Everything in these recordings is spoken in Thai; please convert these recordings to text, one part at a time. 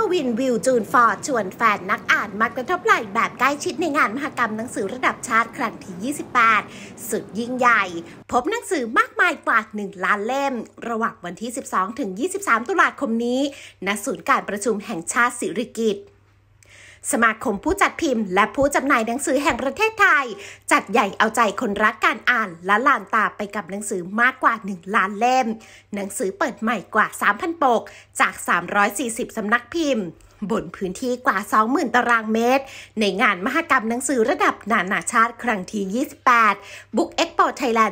วินวิวจูนฟอร์ดชวนแฟนนักอ่านมากระทบไหล่แบบใกล้ชิดในงานมหกรรมหนังสือระดับชาติครั้งที่ 28 สุดยิ่งใหญ่พบหนังสือมากมายกว่า 1 ล้านเล่มระหว่างวันที่ 12 ถึง 23 ตุลาคมนี้ณศูนย์การประชุมแห่งชาติสิริกิติ์สมาคมผู้จัดพิมพ์และผู้จำหน่ายหนังสือแห่งประเทศไทยจัดใหญ่เอาใจคนรักการอ่านและลานตาไปกับหนังสือมากกว่า 1 ล้านเล่มหนังสือเปิดใหม่กว่า 3,000 ปกจาก 340 สำนักพิมพ์บนพื้นที่กว่า 20,000 ตารางเมตรในงานมหกรรมหนังสือระดับนานาชาติครั้งที่ 28 Book Expo Thailand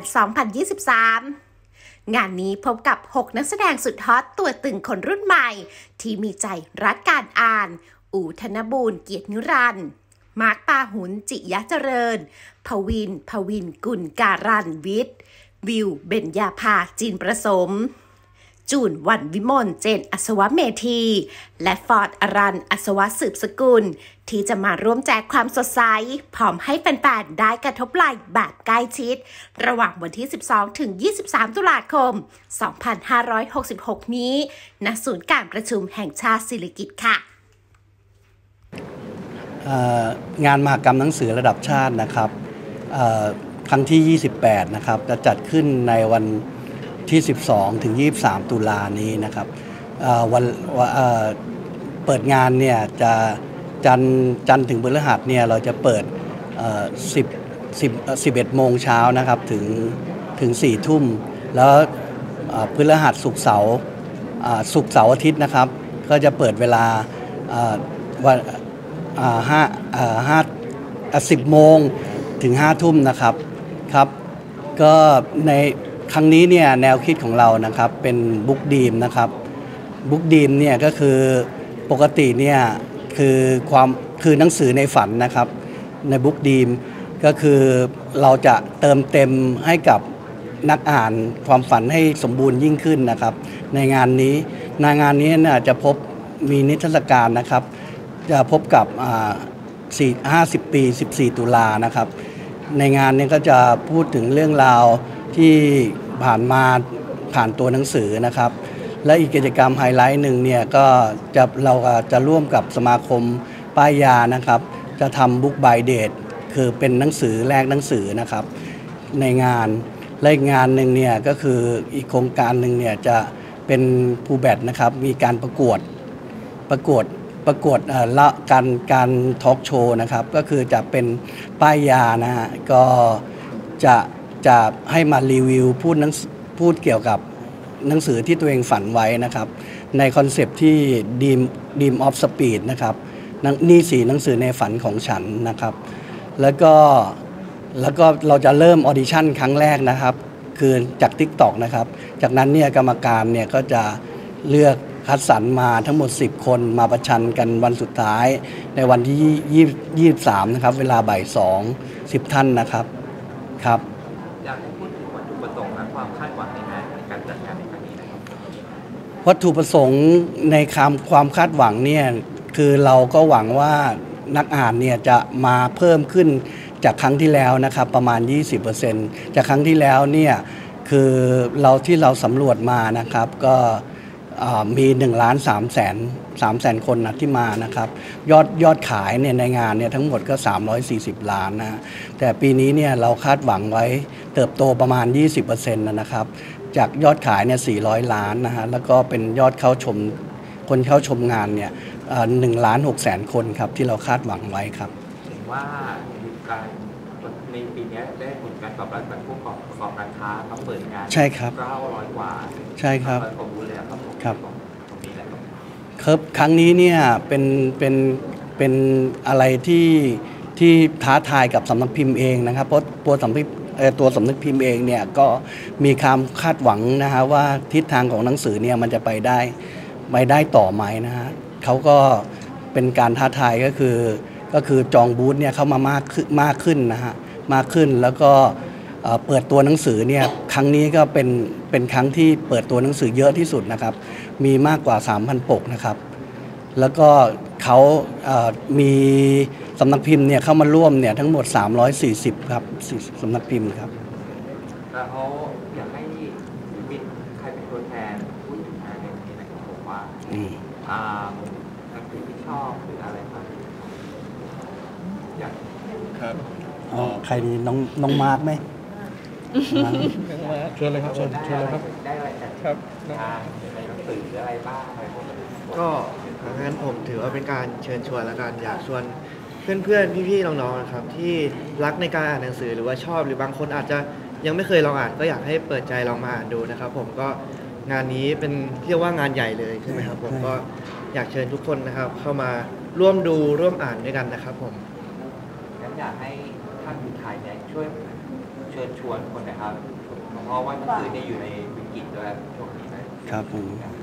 2023 งานนี้พบกับ 6 นักแสดงสุดฮอตตัวตึงคนรุ่นใหม่ที่มีใจรักการอ่านอู่ธนบูรณ์เกียรตินิรันดร์มาร์คปาหุนจิยะเจริญภวินกุลการันวิทย์วิวเบญญาภาจีนประสมจูนวันวิมลเจนอัศวเมธีและฟอร์ดอรันอัศวสืบสกุลที่จะมาร่วมแจกความสดใสพร้อมให้แฟนๆได้กระทบไหล่แบบใกล้ชิดระหว่างวันที่ 12 ถึง 23 ตุลาคม 2566 นี้ณศูนย์การประชุมแห่งชาติสิริกิติ์ค่ะงานมหกรรมหนังสือระดับชาตินะครับครั้งที่ 28 นะครับจะจัดขึ้นในวันที่ 12 ถึง 23 ตุลานี้นะครับวันเปิดงานเนี่ยจะจันทร์ถึงพฤหัสเนี่ยเราจะเปิด11 โมงเช้านะครับถึง 4 ทุ่มแล้วพฤหัสศุกร์เสาร์อาทิตย์นะครับก็จะเปิดเวลาวัน10 โมงถึง 5 ทุ่มนะครับก็ในครั้งนี้เนี่ยแนวคิดของเรานะครับเป็นบุ๊กดีมนะครับบุ๊กดีมเนี่ยก็คือปกติเนี่ยคือหนังสือในฝันนะครับในบุ๊กดีมก็คือเราจะเติมเต็มให้กับนักอ่านความฝันให้สมบูรณ์ยิ่งขึ้นนะครับในงานนี้จะพบมีนิทรรศการนะครับจะพบกับ50 ปี 14 ตุลานะครับในงานนี้ก็จะพูดถึงเรื่องราวที่ผ่านตัวหนังสือนะครับและอีกกิจกรรมไฮไลท์หนึ่งเนี่ยก็เราจะร่วมกับสมาคมป้ายยานะครับจะทำบุ๊กบายเดทคือเป็นหนังสือแลกหนังสือนะครับในงานและอีกงานหนึ่งเนี่ยก็คืออีกโครงการหนึ่งเนี่ยจะเป็นภูแบดนะครับมีการประกวดการทอล์กโชว์นะครับก็คือจะเป็นป้ายยานะฮะก็จะให้มารีวิวพูดเกี่ยวกับหนังสือที่ตัวเองฝันไว้นะครับในคอนเซปต์ที่ Dream of Speed นะครับนี่4หนังสือในฝันของฉันนะครับแล้วก็เราจะเริ่มออดิชั่นครั้งแรกนะครับคือจาก TikTok นะครับจากนั้นเนี่ยกรรมการเนี่ยก็จะเลือกคัดสรรมาทั้งหมด10 คนมาประชันกันวันสุดท้ายในวันที่23นะครับเวลาบ่าย2 10 ท่านนะครับครับอยากให้พูดถึงวัตถุประสงค์และความคาดหวังในการจัดงานในครั้งนี้นะครับวัตถุประสงค์ในความคาดหวังเนี่ยคือเราก็หวังว่านักอ่านเนี่ยจะมาเพิ่มขึ้นจากครั้งที่แล้วนะครับประมาณ 20% จากครั้งที่แล้วเนี่ยคือที่เราสำรวจมานะครับก็มี1,300,000 คนนะที่มานะครับยอดขายเนี่ยในงานเนี่ยทั้งหมดก็340 ล้านนะแต่ปีนี้เนี่ยเราคาดหวังไว้เติบโตประมาณ 20% นะครับจากยอดขายเนี่ย400 ล้านนะฮะแล้วก็เป็นยอดคนเข้าชมงานเนี่ย1,600,000 คนครับที่เราคาดหวังไว้ครับเห็นว่าในปีนี้ได้ผลการตอบรับจากผู้ประกอบการค้าเขาเปิดงานใช่ครับ 900 กว่าใช่ครับผมรู้เลยครับครั้งนี้เนี่ยเป็นอะไรที่ท้าทายกับสำนักพิมพ์เองนะครับเพราะตัวสำนักพิมพ์เองเนี่ยก็มีความคาดหวังนะฮะว่าทิศทางของหนังสือเนี่ยมันจะไปได้ต่อไหมนะฮะเขาก็เป็นการท้าทายก็คือจองบูธเนี่ยเข้ามามากขึ้นนะฮะมากขึ้นแล้วก็เปิดตัวหนังสือเนี่ยครั้งนี้ก็เป็นครั้งที่เปิดตัวหนังสือเยอะที่สุดนะครับมีมากกว่า 3,000 ปกนะครับแล้วก็เขามีสำนักพิมพ์เนี่ยเข้ามาร่วมเนี่ยทั้งหมด340ครับสำนักพิมพ์ครับแล้วเขาอยากให้มีใครเป็นตัวแทนพูดถึงงานในนี้นะครับบอกว่านังสือที่ชอบหรืออะไรบ้างอยากครับอ๋อใครดีน้องมาร์กไหมมาร์คเชิญเลยครับเชิญเลยครับได้อะไรจากครับงานในหนังสืออะไรบ้างอะไรพวกนี้ก็งั้นผมถือว่าเป็นการเชิญชวนและการอยากชวนเพื่อนๆพี่ๆน้องๆนะครับที่รักในการอ่านหนังสือหรือว่าชอบหรือบางคนอาจจะยังไม่เคยลองอ่านก็อยากให้เปิดใจลองมาอ่านดูนะครับผมก็งานนี้เป็นเรียกว่างานใหญ่เลยใช่ไหมครับผมก็อยากเชิญทุกคนนะครับเข้ามาร่วมดูร่วมอ่านด้วยกันนะครับผมงั้นอยากให้ท่านสุดท้ายเนี่ยช่วยเชิญชวนคนนะครับเพราะว่าหนังสือเนี่ยอยู่ในวิกฤตด้วยช่วงนี้นะครับผม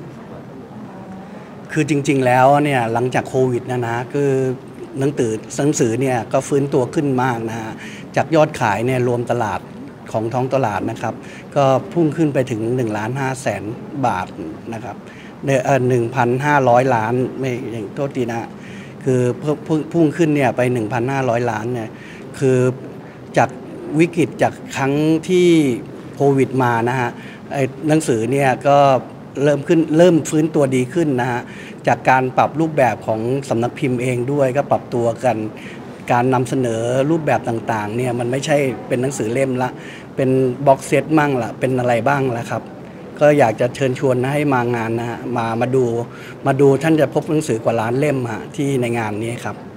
คือจริงๆแล้วเนี่ยหลังจากโควิดนะคือหนังสือเนี่ยก็ฟื้นตัวขึ้นมากนะฮะจากยอดขายเนี่ยรวมตลาดของท้องตลาดนะครับก็พุ่งขึ้นไปถึง1,500,000 บาทนะครับ1,500 ล้านไม่อย่างโทษทีนะคือพุ่งขึ้นเนี่ยไป 1,500 ล้านเนี่ยคือจากวิกฤตจากครั้งที่โควิดมานะฮะหนังสือเนี่ยก็เริ่มฟื้นตัวดีขึ้นนะฮะจากการปรับรูปแบบของสำนักพิมพ์เองด้วยก็ปรับตัวกันการนำเสนอรูปแบบต่างๆเนี่ยมันไม่ใช่เป็นหนังสือเล่มละเป็นบ็อกเซตมั่งละเป็นอะไรบ้างละครับก็อยากจะเชิญชวนให้มางานนะฮะมาดูท่านจะพบหนังสือกว่าล้านเล่มฮะที่ในงานนี้ครับ